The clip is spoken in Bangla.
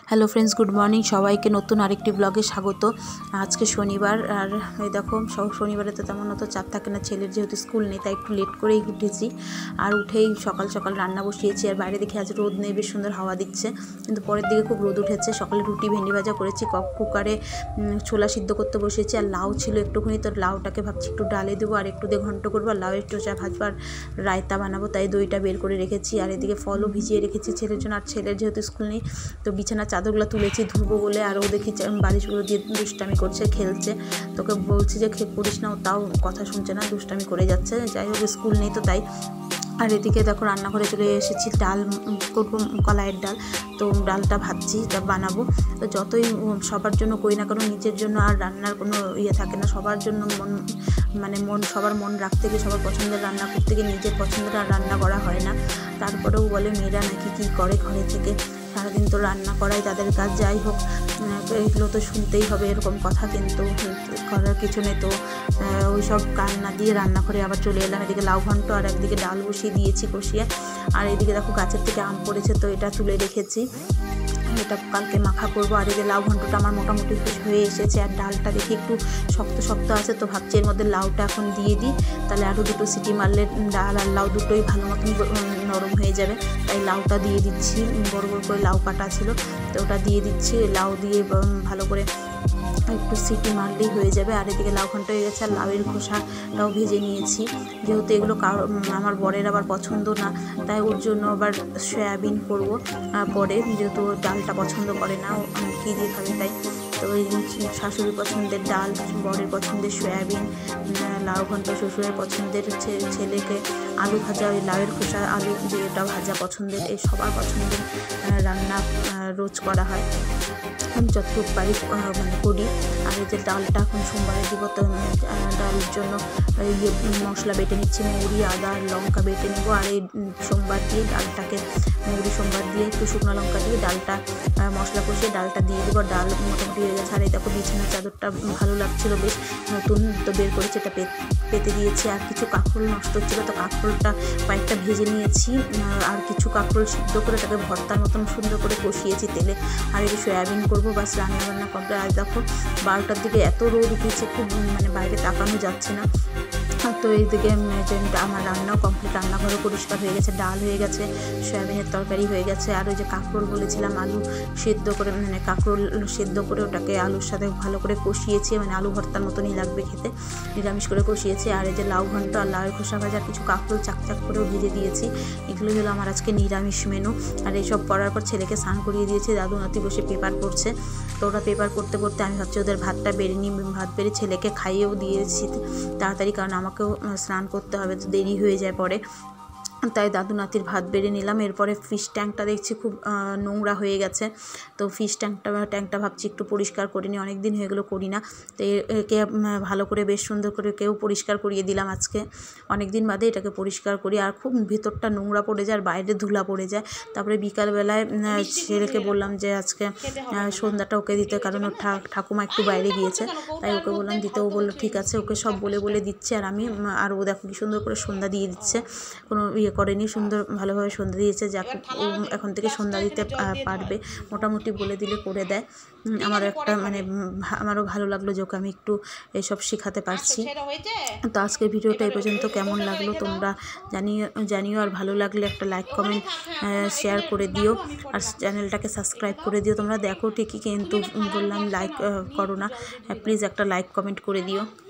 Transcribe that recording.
Hello friends, good morning. সবাইকে নতুন আরেকটি ব্লগে স্বাগত। আজকে শনিবার, আর এই দেখো শনিবারে তো তেমন অত চাপ থাকে না, ছেলের যেহেতু স্কুল নেই তাই একটু লেট করেই উঠেছি। আর উঠেই সকাল সকাল রান্না বসিয়েছি। আর বাইরে দেখে আজ রোদ নেই, বেশ সুন্দর হাওয়া দিচ্ছে, কিন্তু পরের দিকে খুব রোদ উঠেছে। সকালে রুটি ভেন্ডি ভাজা করেছি, কুকারে ছোলা সিদ্ধ করতে বসিয়েছি। আর লাউ ছিল একটুখানি, তো লাউটাকে ভাবছি একটু ডালে দেবো আর একটু দিয়ে ঘন্ট করবো। আর লাউ একটু ভাজবো আর রায়তা বানাবো, তাই দইটা বের করে রেখেছি। আর এদিকে ফলও ভিজিয়ে রেখেছি ছেলের জন্য। আর ছেলের যেহেতু স্কুল নেই তো বিছানা চাদরগুলো তুলেছি ধুবো বলে। আর ও দেখি বালিশগুলো দিয়ে দুষ্টামি করছে, খেলছে। তোকে বলছি যে করিস না, তাও কথা শুনছে না, দুষ্টামি করে যাচ্ছে। যাই হোক, স্কুল নেই তো তাই। আর এদিকে দেখো রান্নাঘরে চলে এসেছি, ডাল করবো, কলাইয়ের ডাল। তো ডালটা ভাজছি, যা বানাবো। তো যতই সবার জন্য করি না কারণ নিজের জন্য আর রান্নার কোনো ইয়ে থাকে না। সবার জন্য সবার মন রাখতে গিয়ে, সবার পছন্দের রান্না করতে গিয়ে নিজের পছন্দের আর রান্না করা হয় না। তারপরেও বলে মেয়েরা নাকি কী করে ঘরে থেকে, সারাদিন তো রান্না করাই তাদের কাজ। যাই হোক, এগুলো তো শুনতেই হবে এরকম কথা, কিন্তু করার কিছু নেই। তো ওই সব কান না দিয়ে রান্নাঘরে আবার চলে এলাম। এদিকে লাউ ঘন্ট আর একদিকে ডাল বসিয়ে দিয়েছি কষিয়ে। আর এদিকে দেখো গাছের থেকে আম পড়েছে, তো এটা তুলে রেখেছি, এটা কালকে মাখা করবো। আর এই যে লাউ ঘন্টটা আমার মোটামুটি হয়ে এসেছে। আর ডালটা দেখি একটু শক্ত শক্ত আছে, তো ভাবছি এর মধ্যে লাউটা এখন দিয়ে দিই, তাহলে আরও দুটো সিটি মারলে ডাল আর লাউ দুটোই ভালো মতন নরম হয়ে যাবে। তাই লাউটা দিয়ে দিচ্ছি, বড় বড় করে লাউ কাটা ছিল, তো ওটা দিয়ে দিচ্ছি। লাউ দিয়ে ভালো করে একটু সিটি মারলেই হয়ে যাবে। আর এদিকে লাউ ঘন্ট হয়ে গেছে। আর লাউয়ের খোসাটাও ভেজে নিয়েছি, যেহেতু এগুলো আমার বরের আবার পছন্দ না, তাই ওর জন্য আবার সয়াবিন করবো পরে, যেহেতু ডালটা পছন্দ করে না, কী দিয়ে খাবে তাই। তো ওই শাশুড়ির পছন্দের ডাল, বরের পছন্দের সয়াবিন, লাউ ঘন্ট শ্বশুরের পছন্দের, ছেলেকে আলু ভাজা, ওই লাউয়ের খোসা আলু দিয়ে ওটা ভাজা পছন্দের। এই সবার পছন্দের রান্না রোজ করা হয়, আমি যতটুকু পারি করি। আর এই যে ডালটা এখন সোমবারে দিব, তো ডালের জন্য মশলা বেটে নিচ্ছি, মৌরি আদা লঙ্কা বেটে নেব। আর এই সোমবার দিয়ে ডালটাকে, মৌরি সোমবার দিয়ে একটু শুকনো লঙ্কা দিয়ে ডালটা মশলা কষিয়ে ডালটা দিয়ে দেবো। ডাল মোটামুটি হয়ে গেছে। আর এই দেখো বিছানার চাদরটা ভালো লাগছিলো, বেশ নতুন, তো বের করেছি, এটা পেতে দিয়েছি। আর কিছু কাঁকরোল নষ্ট হচ্ছিলো, তো কাঁকরোলটা কয়েকটা ভেজে নিয়েছি। আর কিছু কাঁকরোল সিদ্ধ করে তাকে ভর্তার মতন সুন্দর করে কষিয়েছি তেলে। আর এই সয়াবিন করবো, বাস রান্না কমপ্লিট। আর দেখো 12টার দিকে এত রোদ উঠেছে, খুব বাইরে তাকানো যাচ্ছে না। তো এইদিকে আমার রান্নাও কমপ্লিট, রান্নাঘরও পরিষ্কার হয়ে গেছে, ডাল হয়ে গেছে, সয়াবিনের তরকারি হয়ে গেছে। আর ওই যে কাঁকরোল বলেছিলাম, আলু সেদ্ধ করে, কাঁকরোল সেদ্ধ করে ওটাকে আলুর সাথে ভালো করে কষিয়েছি, আলু ভর্তার মতনই লাগবে খেতে, নিরামিষ করে কষিয়েছি। আর এই যে লাউ ঘন্ট আর লাউয়ের খোসা ভাজা, কিছু কাঁকরোল চাকচাক করেও ভেজে দিয়েছি। এগুলো হলো আমার আজকে নিরামিষ মেনু। আর এইসব করার পর ছেলেকে স্নান করিয়ে দিয়েছি, দাদু নাতি বসে পেপার পড়ছে। তো ওরা পেপার পড়তে পড়তে আমি ভাবছি ওদের ভাতটা বেড়ে নিই, ভাত বেড়ে ছেলেকে খাইয়েও দিয়েছি তাড়াতাড়ি, কারণ আমাকেও স্নান করতে হবে, তো দেরি হয়ে যায় পরে, তাই দাদু নাতির ভাত বেড়ে নিলাম। এরপরে ফিশ ট্যাঙ্কটা দেখছি খুব নোংরা হয়ে গেছে, তো ফিশ ট্যাঙ্কটা ভাবছি একটু পরিষ্কার করে নিই, অনেক দিন হয়ে গেলো করি না। তো একে ভালো করে বেশ সুন্দর করে পরিষ্কার করিয়ে দিলাম আজকে, অনেক দিন বাদে এটাকে পরিষ্কার করি। আর খুব ভিতরটা নোংরা পড়ে যায় আর বাইরে ধুলা পড়ে যায়। তারপরে বিকালবেলায় ছেলেকে বললাম যে আজকে সন্ধ্যাটা ওকে দিতে, কারণ ওর ঠাকুমা একটু বাইরে গিয়েছে, তাই ওকে বললাম দিতে। ও বললো ঠিক আছে, ওকে সব বলে দিচ্ছে। আর ও দেখো কি সুন্দর করে সন্ধ্যা দিয়ে দিচ্ছে, কোনো করেনি, সুন্দর ভালোভাবে সন্ধ্যা দিয়েছে। যাকে ও এখন থেকে সন্ধ্যা দিতে পারবে, মোটামুটি বলে দিলে করে দেয়। আমার একটা আমারও ভালো লাগলো যে ওকে আমি একটু এসব শেখাতে পারছি। তো আজকের ভিডিওটা এই পর্যন্ত, কেমন লাগলো তোমরা জানিও। আর ভালো লাগলে একটা লাইক কমেন্ট শেয়ার করে দিও, আর চ্যানেলটাকে সাবস্ক্রাইব করে দিও। তোমরা দেখো ঠিকই, কিন্তু বললাম লাইক করো না, প্লিজ একটা লাইক কমেন্ট করে দিও।